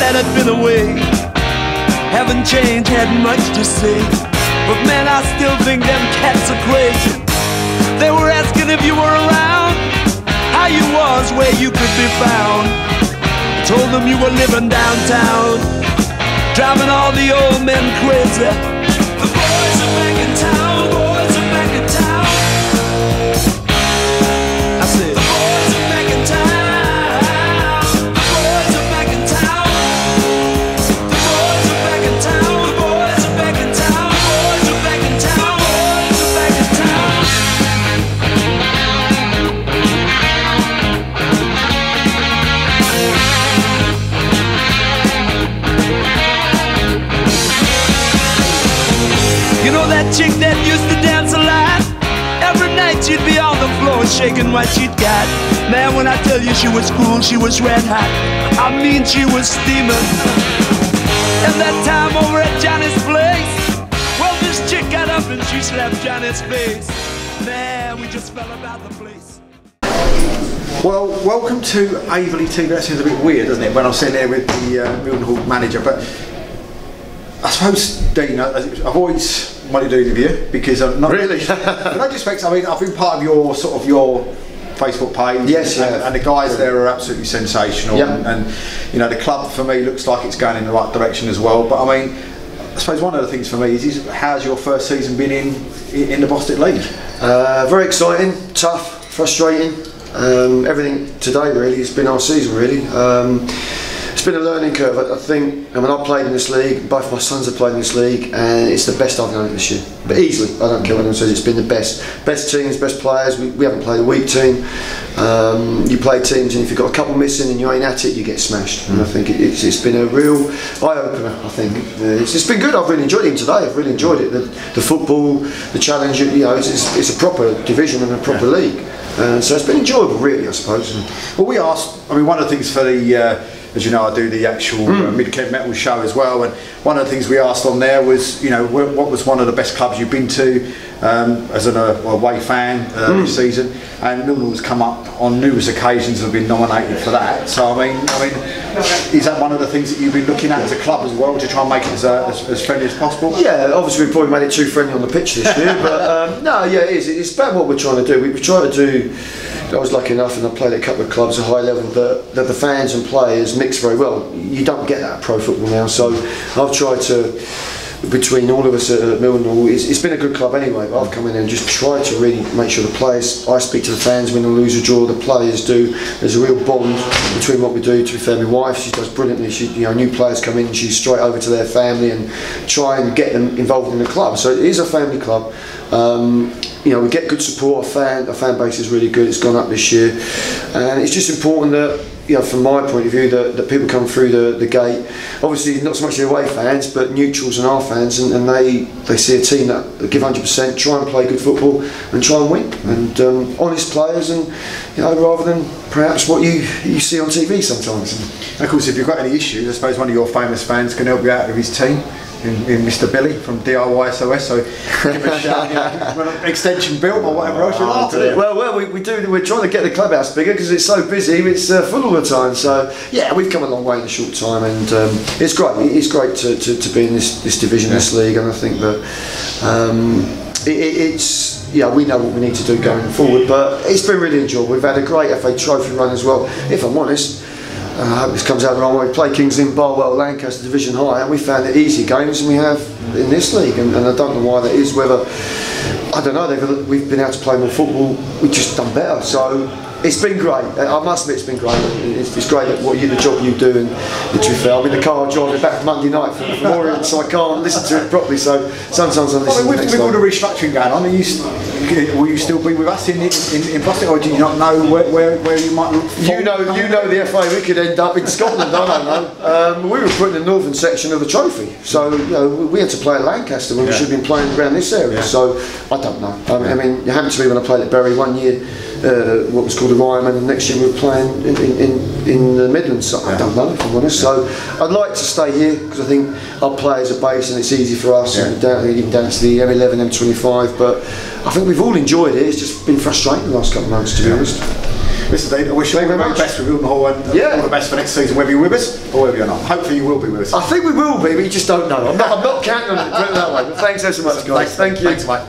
that had been away. Haven't changed, had much to say, but man, I still think them cats are crazy. They were asking if you were around, how you was, where you could be found. I told them you were living downtown, driving all the old men crazy. The boys are back in town, boys are back in town. I said, the boys are back in town, the boys are back in town. The boys are back in town, the boys are back in town, boys are back in town, boys are back in town. You know that chick that used to dance a lot? Every night she'd be on the floor shaking what she'd got. Man, when I tell you she was cool, she was red hot. I mean, she was steaming. And that time over at Johnny's place, well, this chick got up and she slapped Johnny's face. Man, we just fell about the place. Well, welcome to Averley TV. That seems a bit weird, doesn't it, when I'm sitting there with the Mildenhall manager, but I suppose, Dean, I've always wanted to do an interview because I'm not really. In no respects, I mean, I've been part of your Facebook page. Yes, and the guys there are absolutely sensational. Yeah. And you know, the club for me looks like it's going in the right direction as well. But I mean, I suppose one of the things for me is how's your first season been in the Bostik League? Very exciting, tough, frustrating. Everything today really has been our season really. It's been a learning curve. I think, I mean, I've played in this league, both my sons have played in this league, and it's the best I've known this year. But easily, I don't care what anyone says, it's been the best. Best teams, best players. We haven't played a weak team. You play teams, and if you've got a couple missing and you ain't at it, you get smashed. And I think it's been a real eye-opener, I think. It's been good, I've really enjoyed it today, I've really enjoyed it. The football, the challenge, you know, it's a proper division and a proper league. So it's been enjoyable, really, I suppose. Well, we asked, I mean, one of the things for the, as you know, I do the actual Mid-Kent Metal show as well, and one of the things we asked on there was, you know, what was one of the best clubs you've been to as an away fan this season, and Mildenhall's come up on numerous occasions and have been nominated for that. So I mean, is that one of the things that you've been looking at as a club as well, to try and make it as friendly as possible? Yeah, obviously we probably made it too friendly on the pitch this year, but no, yeah, it is. It's about what we're trying to do. We try to do. I was lucky enough, and I played at a couple of clubs at high level, that the fans and players mix very well. You don't get that at pro football now, so I've tried to, between all of us at Mildenhall, it's been a good club anyway, but I've come in and just tried to really make sure the players, I speak to the fans, win or lose or draw, the players do. There's a real bond between what we do. To be fair, my wife, she does brilliantly. She, you know, new players come in, she's straight over to their family and try and get them involved in the club. So it is a family club. You know, we get good support. Our fan base is really good. It's gone up this year, and it's just important that, you know, from my point of view, that people come through the gate. Obviously, not so much the away fans, but neutrals and our fans, and they see a team that give 100%, try and play good football, and try and win. And honest players, and you know, rather than perhaps what you see on TV sometimes. And of course, if you've got any issues, I suppose one of your famous fans can help you out with his team. In Mr. Billy from DIY SOS, so give him a shout, you know, extension built or whatever else you're after. Well, we're trying to get the clubhouse bigger because it's so busy, it's full all the time. So yeah, we've come a long way in a short time, and it's great. It's great to be in this division, this league, and I think that it's, yeah, we know what we need to do going forward. But it's been really enjoyable. We've had a great FA Trophy run as well. If I'm honest. I hope this comes out the wrong way. We play Kings Lynn, Barwell, Lancaster division high, and we found it easier games than we have in this league, and I don't know why that is. Whether, I don't know, we've been able to play more football, we've just done better. So it's been great. I must admit, it's been great. It's great that the job you do, and to be fair, I'm in the car driving back Monday night from Orient, so I can't listen to it properly. So sometimes I listen. With all the restructuring going on, will you still be with us in Bostik, or do you not know where you might look for? You know the FA, we could end up in Scotland, I don't know. We were put in the northern section of the trophy, so you know, we had to play at Lancaster when we should have been playing around this area. So I don't know. I mean, it happened to me when I played at Bury one year, what was called a Ryman, and next year we were playing in the Midlands. So I don't know, if I'm honest. So I'd like to stay here because I think our players are based and it's easy for us, and even down to the M11, M25. But I think we've all enjoyed it. It's just been frustrating the last couple of months, to be honest. Listen, Dean, I wish you all the very best with Wilton Hall and all the best for next season, whether you're with us or whether you're not. Hopefully you will be with us. I think we will be, but you just don't know. I'm not counting on it, put it that way. But thanks so much, guys. Thank you. Thanks, mate.